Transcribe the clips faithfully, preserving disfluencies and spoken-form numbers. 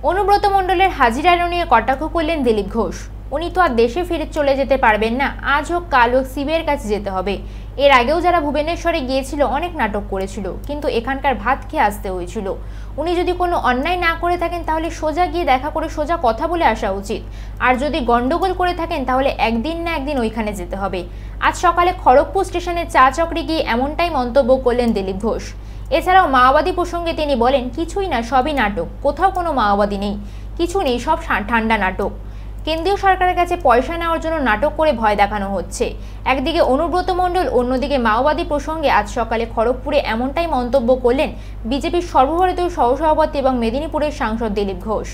অনুব্রত মণ্ডলের হাজিরা নিয়ে কটাক্ষ করলেন দিলীপ ঘোষ। উনি তো আর দেশে ফিরে চলে যেতে পারবেন না, আজ হোক কাল হোক সিবিআইয়ের কাছে যেতে হবে। এর আগেও যারা ভুবনেশ্বরে গিয়েছিল অনেক নাটক করেছিল, কিন্তু এখানকার ভাত খেয়ে আসতে হয়েছিল। উনি যদি কোনো অন্যায় না করে থাকেন তাহলে সোজা গিয়ে দেখা করে সোজা কথা বলে আসা উচিত, আর যদি গন্ডগোল করে থাকেন তাহলে একদিন না একদিন ওইখানে যেতে হবে। আজ সকালে খড়গপুর স্টেশনে চা চক্রে গিয়ে এমনটাই মন্তব্য করলেন দিলীপ ঘোষ। এছাড়াও মাওবাদী প্রসঙ্গে তিনি বলেন, কিছুই না, সবই নাটক, কোথাও কোনো মাওবাদী নেই, কিছু নেই, সব ঠান্ডা নাটক। কেন্দ্রীয় সরকারের কাছে পয়সা নেওয়ার জন্য নাটক করে ভয় দেখানো হচ্ছে। একদিকে অনুব্রত মণ্ডল, অন্যদিকে মাওবাদী প্রসঙ্গে আজ সকালে খড়গপুরে এমনটাই মন্তব্য করলেন বিজেপির সর্বভারতীয় সহসভাপতি এবং মেদিনীপুরের সাংসদ দিলীপ ঘোষ।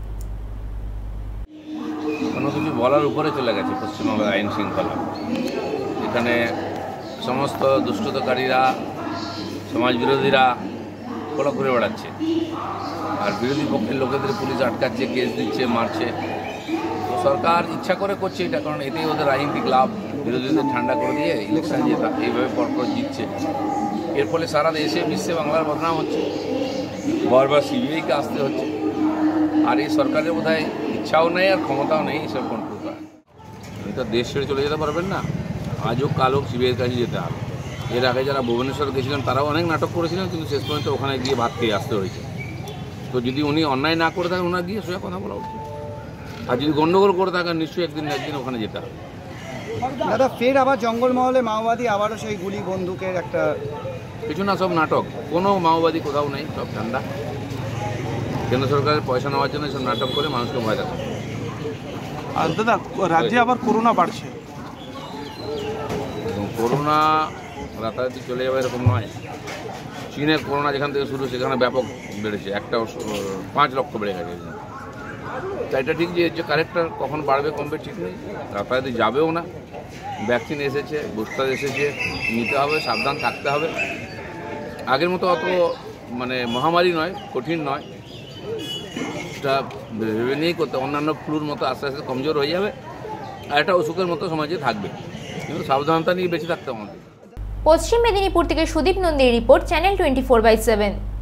কোনো কিছু বলার উপরে চলে গেছে পশ্চিমবঙ্গের আইন শৃঙ্খলা। এখানে সমস্ত দুষ্কৃতকারীরা, সমাজ বিরোধীরা খোলা ঘুরে বেড়াচ্ছে, আর বিরোধী পক্ষের লোকেদের পুলিশ আটকাচ্ছে, কেস দিচ্ছে, মারছে। তো সরকার ইচ্ছা করে করছে এটা, কারণ এতেই ওদের রাজনৈতিক লাভ। বিরোধীদের ঠান্ডা করে দিয়ে ইলেকশন যেটা এইভাবে পরপর জিতছে, এর ফলে সারা দেশে বিশ্বে বাংলার বদনাম হচ্ছে, বারবার সিবিআইকে আসতে হচ্ছে। আর এই সরকারের বোধহয় ইচ্ছাও নেই আর ক্ষমতাও নেই এসব কন্ট্রোল করার। এটা দেশ ছেড়ে চলে যেতে পারবেন না, আজ হোক কাল হোক সিবিআইয়ের কাছে যেতে হবে। এর আগে যারা ভুবনেশ্বর গেছিলেন তারাও অনেক নাটক করেছিলেন, কিন্তু শেষ পর্যন্ত ওখানে গিয়ে ভাত খেয়ে আসতে হয়েছে। তো যদি উনি অন্যায় না করে থাকেন, ওনার গিয়ে সোজা কথা বলা উচিত। আর যদি গণ্ডগোল করে থাকেন, নিশ্চয়ই একদিন একদিন ওখানে যেতে হবে। দাদা, ফের আবার জঙ্গলমহলে মাওবাদী, আবারও সেই গুলি বন্দুকের একটা কিছু না, সব নাটক। কোনো মাওবাদী কোথাও নেই, সব ঠান্ডা। কেন্দ্র সরকারের পয়সা নেওয়ার জন্য সব নাটক করে মানুষকে ভয় দেখায়। আর দাদা, রাজ্যে আবার করোনা বাড়ছে। করোনা রাতারাতি চলে যাবে এরকম নয়। চীনের করোনা যেখান থেকে শুরু, সেখানে ব্যাপক বেড়েছে, একটা পাঁচ লক্ষ বেড়ে গেছে। তাই এটা ঠিক যে যে কারেক্টার কখন বাড়বে কমবে ঠিক নেই, রাতারাতি যাবেও না। ভ্যাকসিন এসেছে, বুস্টার এসেছে, নিতে হবে, সাবধান থাকতে হবে। আগের মতো অত মানে মহামারী নয়, কঠিন নয়, এটা ভেবে নিয়েই করতে। অন্যান্য ফ্লুর মতো আস্তে আস্তে কমজোর হয়ে যাবে, আর একটা অসুখের মতো সমাজে থাকবে, কিন্তু সাবধানতা নিয়ে বেঁচে থাকতে আমাদের। পশ্চিম মেদিনীপুর থেকে সুদীপ নন্দীর report, channel twenty four by seven.